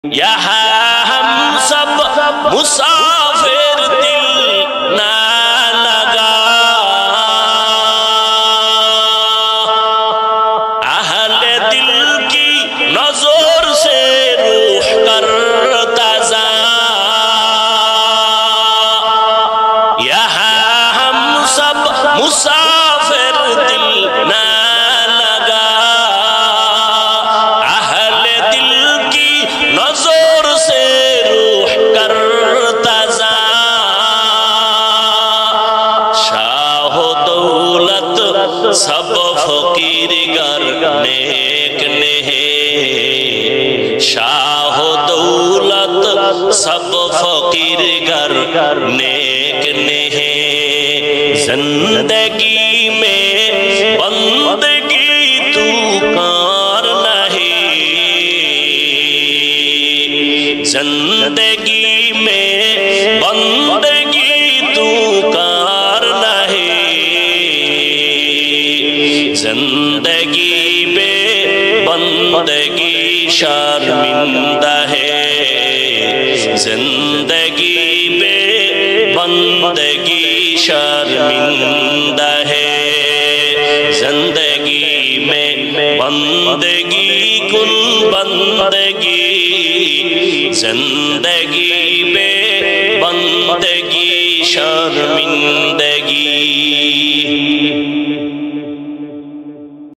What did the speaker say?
یہاں ہم سب مسافر دل نہ لگا، اہل دل کی نظر سے روح کرتا زا، یہاں ہم سب مسافر دل نہ لگا، اہل دل کی نظر سے روح کرتا زا، شاہ و دولت سب فقیر گر نیک نہیں، شاہ و دولت سب فقیر گر نیک نہیں، زندگی میں بندگی تو کار نہیں، زندگی میں بندگی تو کار نہیں، زندگی میں بندگی شرمندہ ہے، زندگی میں بندگی شرمندہ ہے، زندگی میں بندگی کن بندگی، زندگی میں بندگی شرمندگی۔